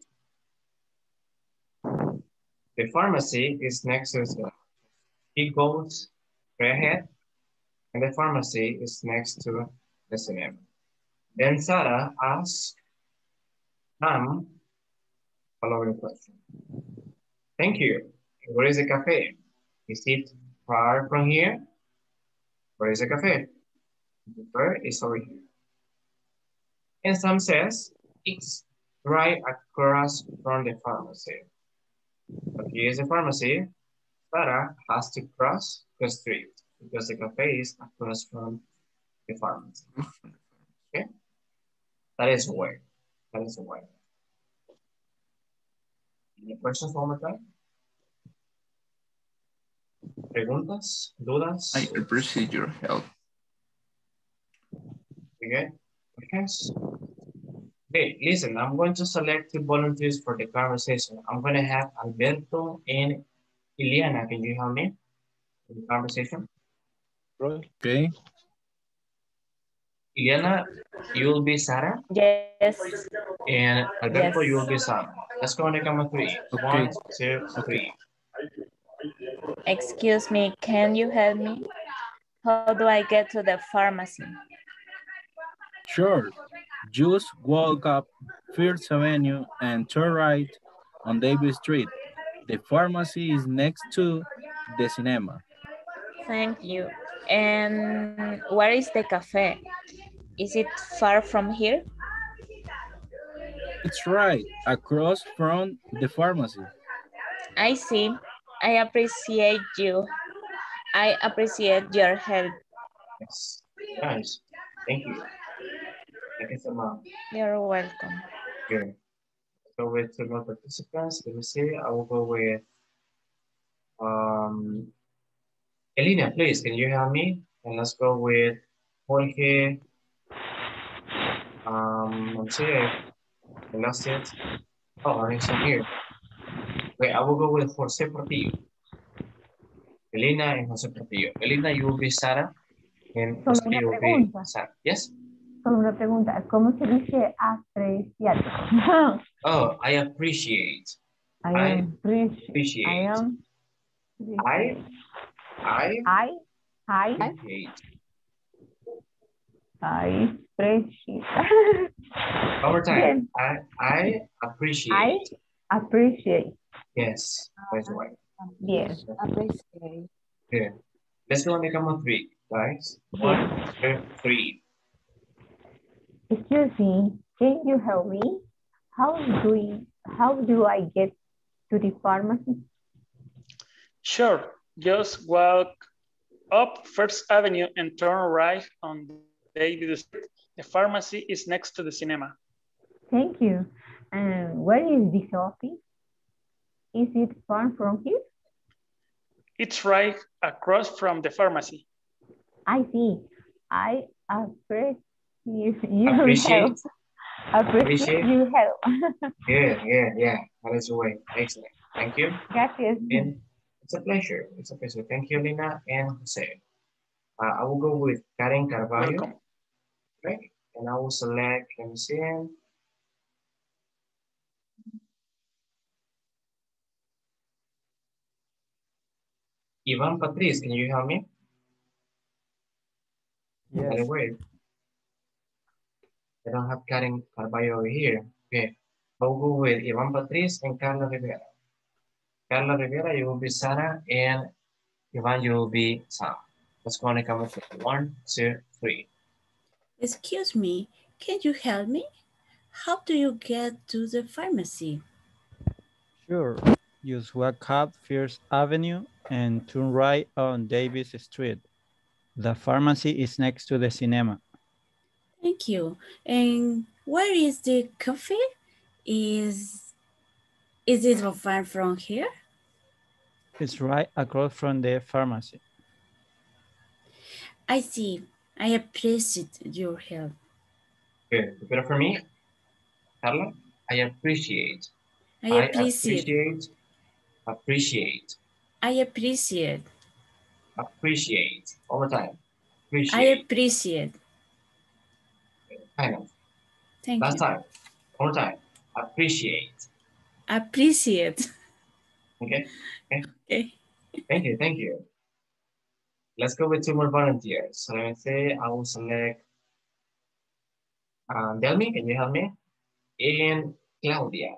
The pharmacy is next to the. He goes straight ahead, and the pharmacy is next to the cinema. Then Sarah asks Sam following question. Thank you. Where is the cafe? Is it far from here? Where is the cafe? Where is over here? And Sam says it's right across from the pharmacy. But here is the pharmacy. Sarah has to cross the street because the cafe is across from the pharmacy. Okay? That is the way. That is the way. Any questions one more time? Preguntas? Dudas? I appreciate your help. Okay? Yes. Okay, listen, I'm going to select two volunteers for the conversation. I'm going to have Alberto and Ileana. Can you help me in the conversation? Okay. Ileana, you will be Sarah. Yes. And Alberto, Yes. you will be Sam. Let's go on the count of three. Okay. 1, 2, 3. Excuse me, can you help me? How do I get to the pharmacy? Sure. Just walk up First Avenue and turn right on Davis Street. The pharmacy is next to the cinema. Thank you. And where is the cafe? Is it far from here? It's right across from the pharmacy. I see. I appreciate you. I appreciate your help. Yes. Nice. Thank you. Thank you so much. You're welcome. Good. Let's go with two more participants. Let me see. I will go with Elena, please, can you help me? And let's go with Jorge. Let's see. I lost it. Oh, it's in here. Wait, I will go with Jose Portillo. Elena and Jose Portillo. Elena, you will be Sarah. And Jose, you will be Sarah. Yes? Solo una pregunta. ¿Cómo se dice apreciar? Oh, I appreciate. I appreciate. I appreciate. I appreciate. One more time. Yes. I appreciate. I appreciate. Yes, that's right. Yes. Appreciate. Good. Let's go on the count of three, guys. 1, 2, 3. Excuse me, can you help me? How do I get to the pharmacy? Sure, just walk up First Avenue and turn right on Davis Street. The pharmacy is next to the cinema. Thank you. And where is this office? Is it far from here? It's right across from the pharmacy. I see. I appreciate your Appreciate. help. Appreciate your help. Yeah. That is the way. Excellent. Thank you. Gracias. And it's a pleasure. It's a pleasure. Thank you, Lina and Jose. I will go with Karen Carvalho. Welcome. Okay. And I will select, let me see. Ivan Patrice, can you help me? Yes. By the way, I don't have Karen Carvalho over here. Okay. I'll go with Ivan Patrice and Carla Rivera. Carla Rivera, you will be Sarah, and Ivan, you will be Sam. Let's go on and count with 1, 2, 3. Excuse me, can you help me? How do you get to the pharmacy? Sure. Just walk up First Avenue and turn right on Davis Street. The pharmacy is next to the cinema. Thank you. And where is the coffee? Is it far from here? It's right across from the pharmacy. I see. I appreciate your help. Good. Repeat it for me. Carla, I appreciate. I appreciate. Appreciate. I appreciate. Appreciate. All the time. Appreciate. I appreciate. Kind of. Thank Last you. time. All the time. Appreciate. Appreciate. Okay. Okay. Thank you. Thank you. Let's go with 2 more volunteers. So let me say I will select Delmi, can you help me? And Claudia.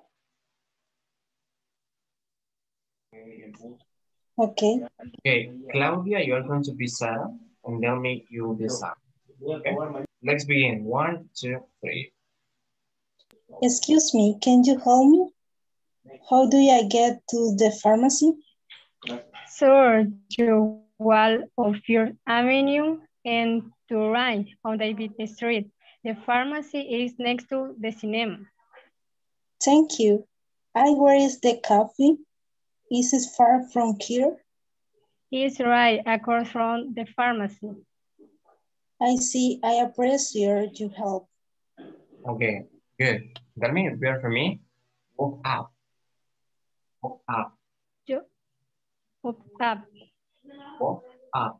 Okay. Okay, Claudia, you are going to be Sarah, and Delmi, you will be Sam. Okay, let's begin. 1, 2, 3. Excuse me, can you help me? How do I get to the pharmacy? Sure, you walk of First Avenue and to right on Davis Street. The pharmacy is next to the cinema. Thank you. Where is the coffee? Is it far from here? It's right across from the pharmacy. I see. I appreciate your help. Okay, good. That means bear for me. Walk up. Walk up. Walk up. Walk up.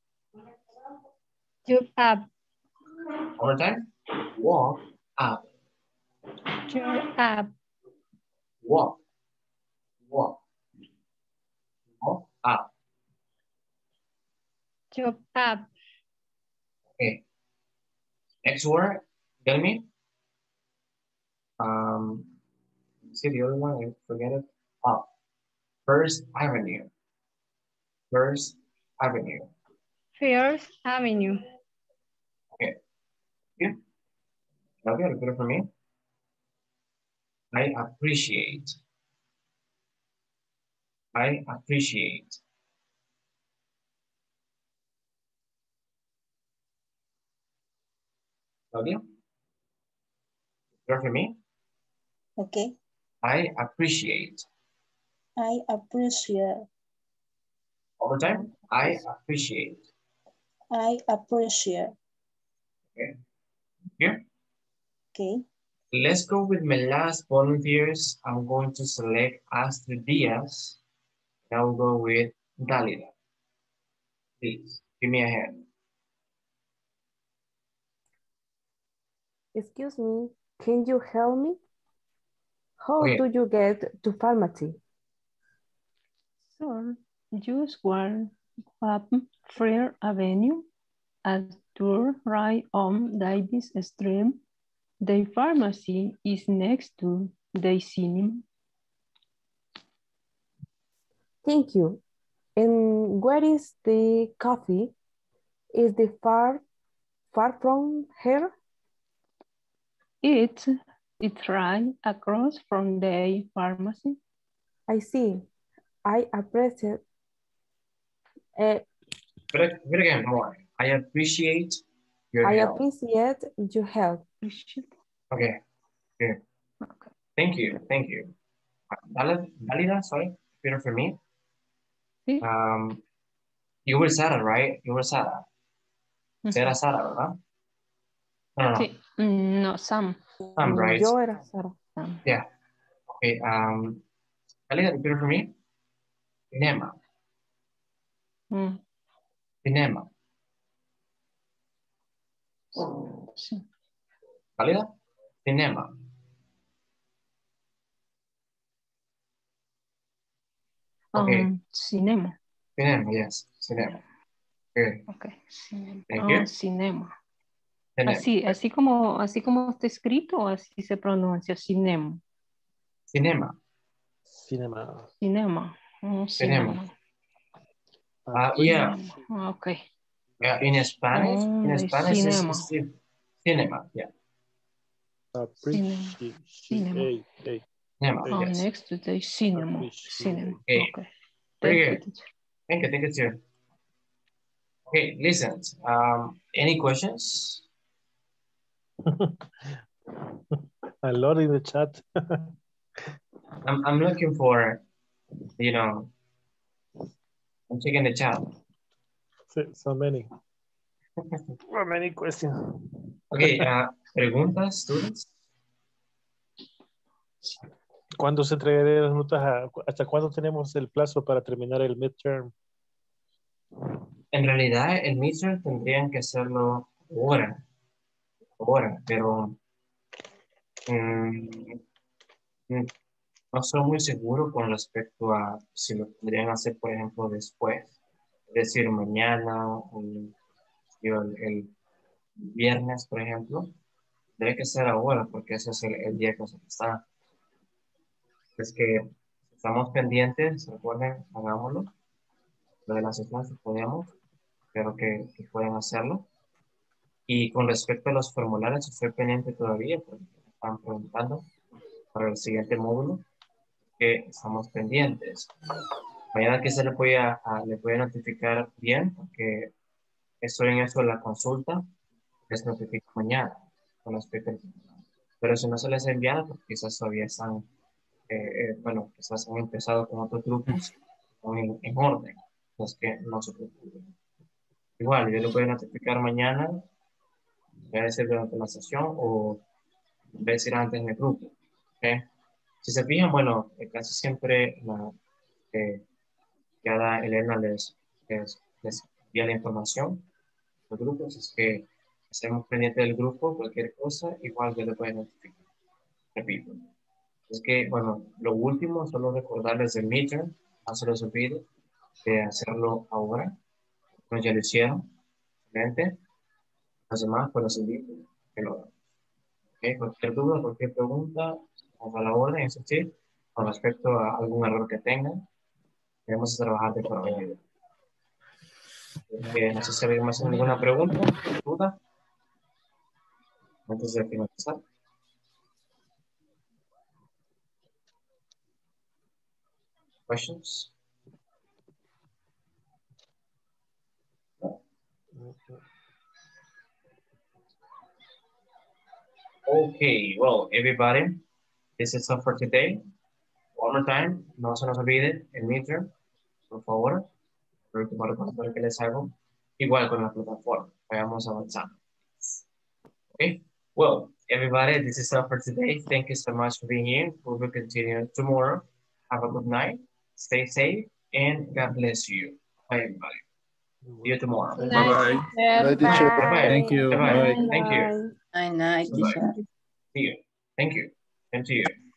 Jump up. All the time. Walk up. Jump up. Walk. Walk. Walk up. Jump up. Okay. Next word, tell me. See the other one, I forget it. Oh, First Avenue. First Avenue. First Avenue. Okay. Yeah. Okay, repeat it for me. I appreciate. I appreciate. Claudia? Repeat for me. Okay. I appreciate. I appreciate. All the time. I appreciate. I appreciate. Okay. Here. Okay. Let's go with my last volunteers. I'm going to select Astrid Diaz. And I'll go with Dalida. Please, give me a hand. Excuse me, can you help me? How Okay. do you get to pharmacy? Sure, just walk up First Avenue and turn right on Davis Street. The pharmacy is next to the cinema. Thank you. And where is the coffee? Is it far from here? It's right across from the pharmacy. I see. I appreciate. But again, don't worry. I appreciate your help. I appreciate your help. Okay, good. Okay. Thank you, thank you. Dalida, sorry, repeat for me. Sí. You were Sarah, right? You were Sarah. Sarah, ¿verdad? No. Sí. No, Sam. Sam, right? Yo era Sarah. Sam. Yeah. Okay. Dalida, repeat for me. Cinema. Cinema. Sí. Dalida? Cinema. Okay. Cinema. Cinema, yes. Cinema. Good. Okay. Cinema. Thank you. Cinema. Cinema. Así como está escrito, así se pronuncia, cinema. Cinema. Cinema. Cinema. Cinema. Yeah. Okay. In Spanish, cinema. It's cinema. Yeah. Cinema. Next to the cinema. Cinema. Okay. Very good. Thank you, sir. Okay, listen. Any questions? A lot in the chat. I'm looking for, I'm checking the chat. So many. So many questions. Okay, preguntas, students. ¿Cuándo se entregarían las notas? ¿Hasta cuándo tenemos el plazo para terminar el midterm? En realidad, el midterm tendrían que hacerlo ahora, pero no soy muy seguro con respecto a si lo podrían hacer, por ejemplo, después. Es decir, mañana o el viernes, por ejemplo. Debe que ser ahora porque ese es el día que se está. Es que estamos pendientes, recuerden, hagámoslo. Lo de las clases podemos, espero que puedan hacerlo. Y con respecto a los formularios, estoy pendiente todavía porque me están preguntando para el siguiente módulo, que estamos pendientes. Mañana que se le voy a notificar bien, porque estoy en eso de la consulta, les notifico mañana con respecto al... Pero si no se les ha enviado, pues quizás todavía están, quizás han empezado con otros grupos en orden, los que no se preocupen. Igual, yo les voy a notificar mañana, voy a decir durante la sesión o voy a decir antes en el grupo. ¿Okay? Si se fijan, bueno, casi siempre cada Elena les envía la información a los grupos, es que estemos pendientes del grupo, cualquier cosa, igual yo les voy a notificar. Repito. Es que, bueno, lo último, solo recordarles del midterm, no se les olvide de hacerlo ahora. Pues ya lo hicieron. Excelente. Los demás, pues los invito que lo hagan. ¿Okay? Cualquier duda, cualquier pregunta, vamos a la orden, es decir, con respecto a algún error que tengan, debemos trabajar de forma individual. No sé si hay más alguna pregunta, duda, antes de finalizar. Questions? Okay, well, everybody, this is all for today. One more time, no se nos olvide el midterm, por favor, el último recordatorio que les hago, igual con la plataforma, vayamos avanzando. Okay, well, everybody, this is all for today. Thank you so much for being here. We will continue tomorrow. Have a good night, stay safe, and God bless you. Bye, everybody. See you tomorrow. Bye-bye. Bye, teacher. Bye-bye. Thank you. Bye-bye. Bye. Thank you. Night, Bye-bye. See you. Thank you. And to you.